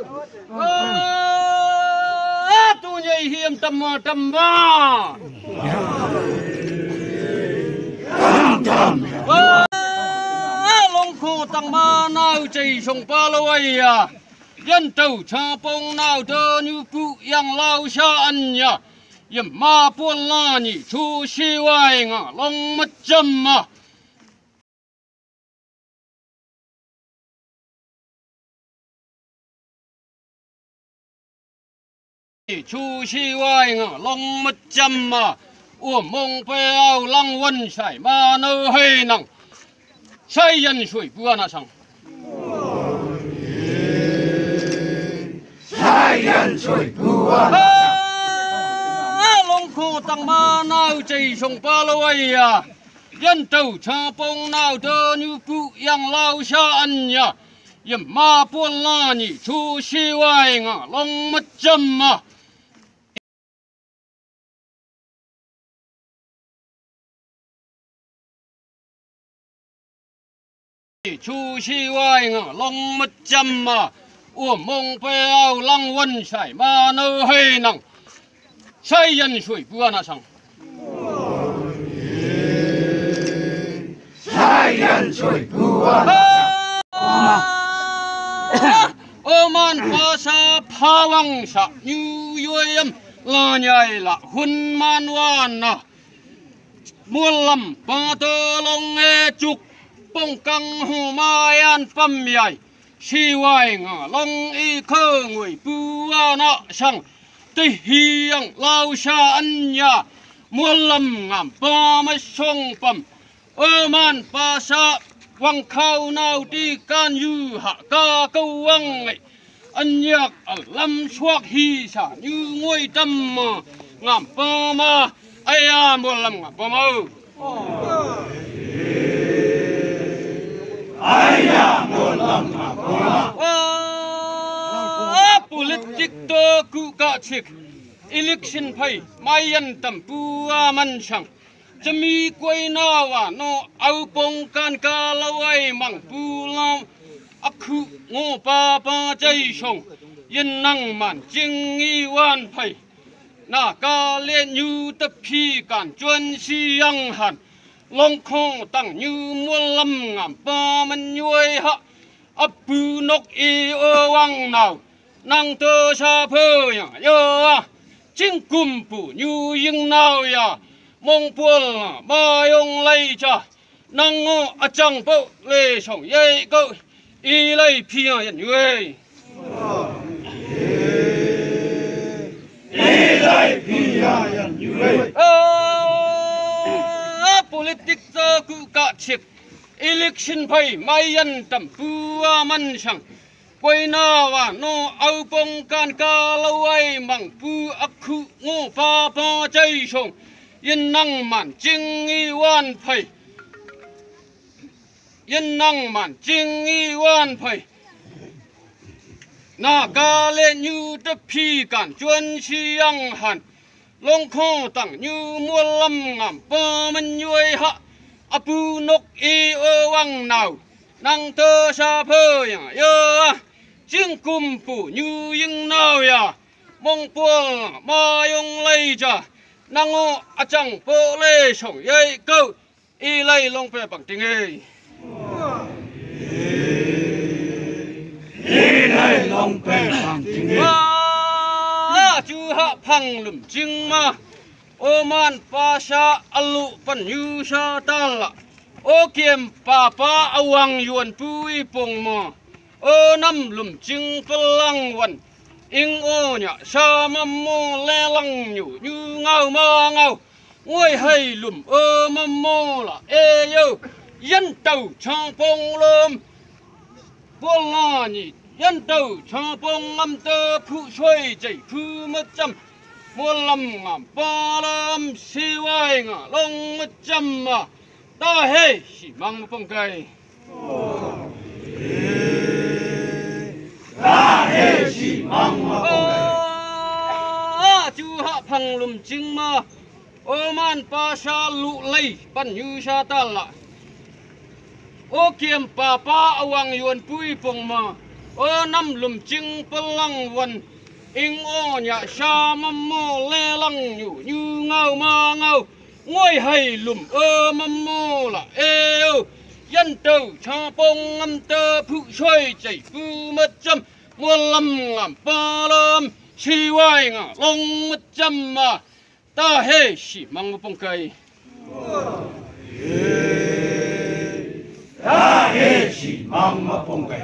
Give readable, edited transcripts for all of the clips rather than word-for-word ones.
tu nhảy hiểm tầm long khô tăng ma nào chạy sông pa lôi à dân tàu cha bông nào thơ như cụ yang lao xa ăn ya yếm ma buôn la nhỉ chu si hoài ngả long mất châm mà chu si hoài ngả long mất châm mà mông pe ao lăng vân sải ma nơ hay nằng say dân suy bữa na sang sai dân suy bữa long khô tăng ma nào chạy sông pa lôi à dân tàu cha bông nào thơ như cụ yang lao xa ăn ya yếm ma buôn la nhỉ chu si hoài ngả long mất châm mà chu si hoài ngả long mất châm mà mông pe ao lăng vân sải ma nơ hay nằng say dân suy bữa na sang sai dân suy bữa man pa sa pha wang sa như yếm la nhai la hun man wan na muôn lầm pa tơ long e chuk bông căng hồ mai an phâm yai si hoài ngả long y khơ người bua nọ sang tây hiang lao xa ăn nhà muôn lầm ngảm pa mấy sông phâm man pa sa wang khao nào đi can yu hạ ca câu wang này ăn nhạc ở lâm xoác hi xả như ngôi tâm mà ngảm pa ma ai à muôn lầm ngảm pa ma Ayah mulam apa? Politik to ku ka chik election phai mayan tampu man sang chami koi na wa no au pong kan ka lawai mang pu lam akhu ngo pa pa chai song yin nang man jing i wan phai na ka len yu ta phi kan chuan si yang han long khô tăng như muôn lâm ngảm pa man nhuôi ha ấp bư nóc y wang nào năng tơ sa phơ ya yo chính cung phụ như yên nào ya mong buồn ba yong lay cha năng ngô chang bộ lê song ye câu y lay pia yan nhuôi y lay pia yan nhuôi politik to ku ka chik election phai mayan tam pu man sang koi na wa no au pong kan ka lawai mang pu akhu ngo pa pa chai song yin nang man jing i wan phai yin nang man jing i wan phai na ka le như ta phi kan chuan si yang han long khô tăng như muôn lâm ngảm pa man nhuôi ha apu nóc y wang nào năng tơ sa phơ ya yo chính cung phụ như yên nào ya mong buồn ma yong lay cha năng ngô chang po lê song ye câu y lay long pe bằng tiếng ấy y lay long pe bằng tiếng ấy chú hạ phăng lùm chinh ma man pa sa alu pan yu sa tala kiem pa awang yuan pui pong ma nam lùm chinh pelang wan ing nya sa mammo le lang nyu như ngao ma ngao ngôi hay lùm mammo la yo dân tàu chang pong lom buôn la nhỉ dân tàu cha bông âm tơ phụ xuôi chạy phu mất chăm muôn lâm ngảm pa lam si hoài ngả long mất chăm mà ta hê chỉ mang một phong cây ta hê chỉ mang một phong cây chú hạ phăng lùm chinh mà man pa sa lụ lây pan như sa ta lạ kiem pa awang yuan pui pong ma năm lùm chinh lăng vần in ô nhà sa mâm mô lê lăng nhủ như ngao ma ngao ngôi hay lùm mâm mô là êu dân tàu cha bông ngâm tơ phụ xoay chảy phu mất châm mua lâm làm ba lâm chi hoài ngả long mất châm mà ta hê xỉ mang một bông cây ta hê xỉ mang một bông cây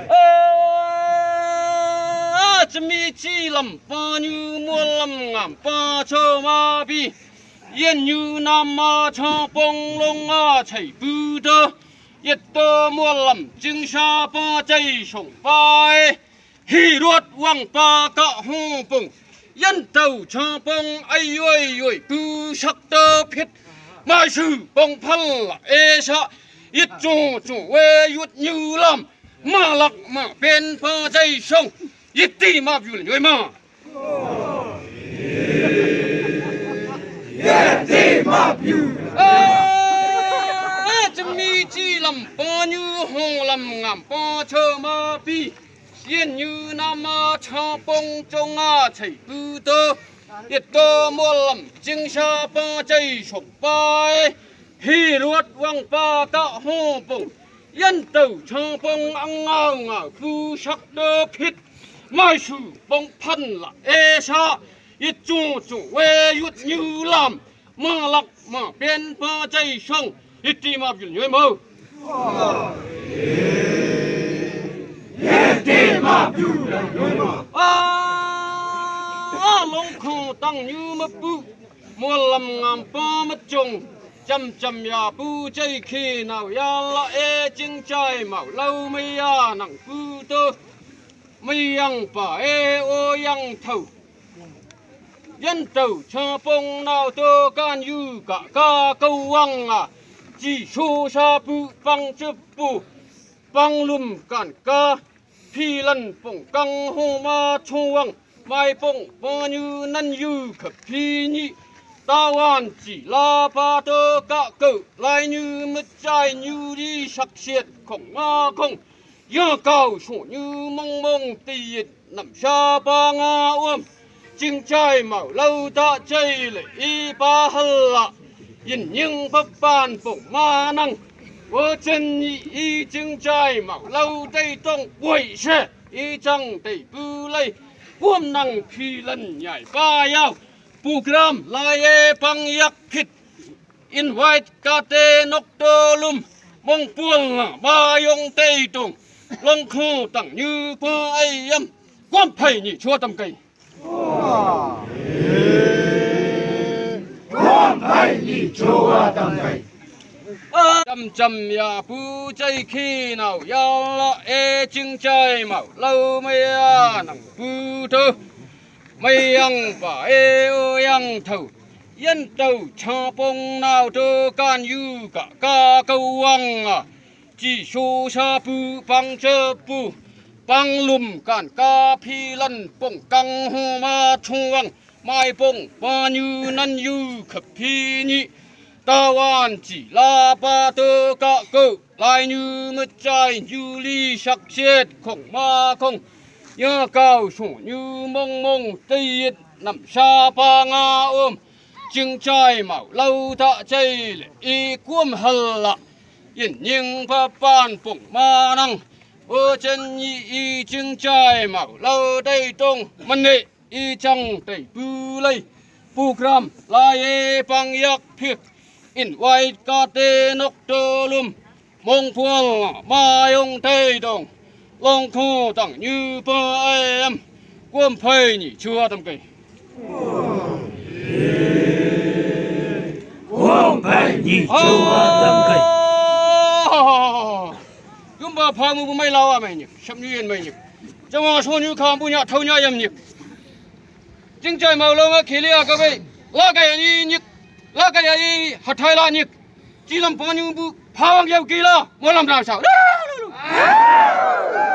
chấm mi chi làm ba như mua lâm ngảm ba cho ma bi yên như nam ma cha bông long chảy phu tơ yết tơ mua lầm chứng sa ba chay sổng vai hi ruột quăng ba cọ hung bùng dân tàu cha bông ai ơi bư sắc tơ phiết mai sư bông phân là ê sa yết chủ quê yết như làm mà lặc mà bên ba chay sông yết ti mà vui người mà yết ti mà vui mi chi làm ba như hồ làm ngảm ba chờ ma bi yên như nam cha bông trong chảy bư tơ yết tơ mua làm chứng sa ba chay sổng vai hi ruột quăng ba cọ hô bông yên tàu cha bông ăn ngào phu sắc tơ phiết mai sư bông phân là ê sa yết chủ quê yết như làm mà lặc mà bên ba chay sông ít đi mà biểu nhớ mơ, ít đi mà biểu nhớ mơ. Long khô tăng như mấp bu, mua làm ngàm ba mất trùng, chăm ya bu chay khi nào ya la e chinh chay màu lâu mây ya nặng bu tơ, mây yang pa e o yang thầu, dân tàu cha bông nào tơ can yu cả ca câu wang chỉ số sa bu băng chớp bu băng lùm cản ca phi lần bông căng hô ma chuang mai bông bao nhiêu năn yu khập phi nhị ta hoàn chỉ la ba tơ cả cự lại như mất trai như đi sắc xiết khổng ma không giờ cầu sổ như mong mong tiệt nằm xa ba nga ôm chinh trai màu lâu ta chơi lại y ba hân lạ nhìn nhưng pháp ban bổng ma năng vợ chân y chinh trai màu lâu tây tông quậy xe y trăng tây bư lây quân năng phi lần nhảy ba yao program lai e bang yak khit invite kate nóc tơ lum mong buông ba yong tây tông long khu tặng như ba ai âm quan phải nhị chua tâm cây quan phải nhị chua tâm cây chăm ya bu chay khi nào ya la e chinh chay màu lâu mây nặng bu thơ mây ăn và e o yang thầu dân tàu cha bông nào thơ can yu cả ca câu ăn chỉ số sa bu băng chơ bu băng lùm cản ca phi lần bông căng hô ma chuang mai bông ba như năn yu khập phi nhị ta hoàn chỉ la ba tơ cả cơ lại như mất trai như ly sắc chết khổng ma không nhớ cao sổ như mông mông tây nằm xa ba nga ôm chừng trai màu lâu ta chay lệ y cuôm hờ lạ yên nhưng ba ban bổng ma năng ơ chân y chừng trai màu lâu tây tông mình nệ y trăng tây bư lây program lai e bang yak phiệt invite kate nóc tơ lum mong phuong ma yong tây tông long khu tặng như ba em quân phơi nhỉ chưa tâm cây quân phơi nhỉ chưa tâm cây chúng ba phơi mu mai lao à mày nhỉ sắp như yên mày nhỉ trong mà số như khám bu nhà thâu nhà em nhỉ chính trời màu lâu mà khí lia các vị lá cái gì nhỉ lá cái gì hạt thay la nhỉ chỉ làm bao nhiêu bu phao vào kỳ la muốn làm sao